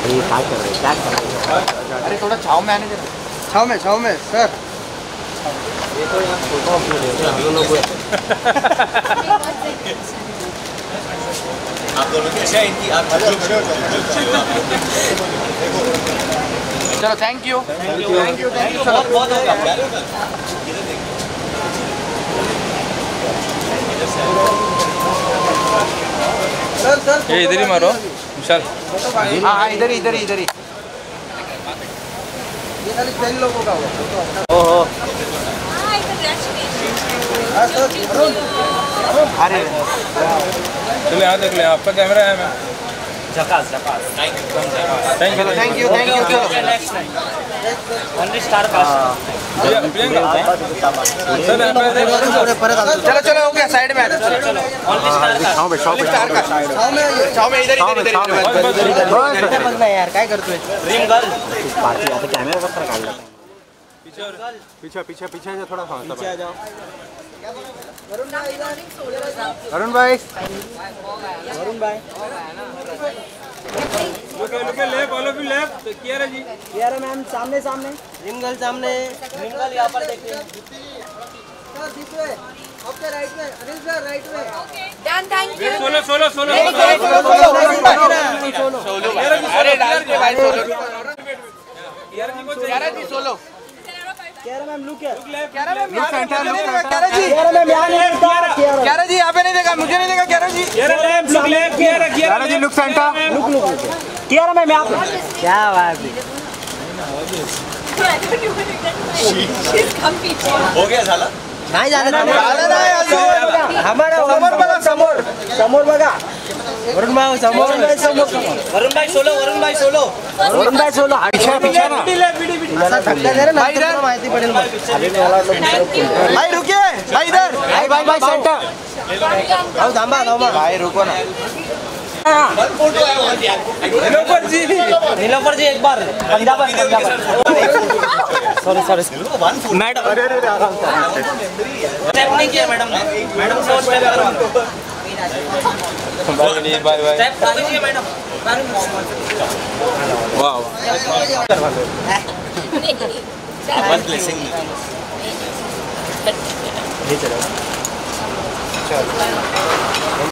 क्या कर रहे? अरे थोड़ा छाव में आने देना। छाव में सर। ये तो यहाँ फोटो हम लोग आप दोनों कैसे इनकी आप चलो थैंक यू बहुत हो गया। ये इधर ही मारो विशाल। हाँ इधर ही ये खाली 10 लोगों का होगा। ओहो अरे चलो यहाँ देख ले, आपका कैमरा है। मैं झकास thank you only star cast. चलो हो गया साइड में चलो ओनली स्टार कास्ट। छाव में इधर यार काय करतोय ड्रीम गर्ल पार्टी आता कॅमेरा कसं काढला पीछे से थोड़ा पीछे आ जाओ। अरुण भाई left all of you left. Kiara ji ma'am सामने ड्रीम गर्ल सामने। ड्रीम गर्ल यहाँ पर देखिए। ओके राइट में अनिल सर राइट में। Done thank you. सोलो अरे डाल के भाई solo Kiara ma'am look Kiara ma'am Kiara ji यहाँ पे नहीं देखा, मुझे नहीं देखा Kiara ji. Kiara ji look centre Kiara ma'am यहाँ पे क्या बात हो गया झाला नहीं जाना हमारा समोर बघा वरुण भाई सोलो पीछे ना माहिती पडेल भाई रुकिए भाई इधर भाई सेंटर थांबा भाई रुको ना। नीलोफर जी एक बार पंजाब सॉरी मैडम स्टेप नहीं किया मैडम सो स्टेप करो। बाय स्टेप कीजिए मैडम। वाह बस ब्लेसिंग चलो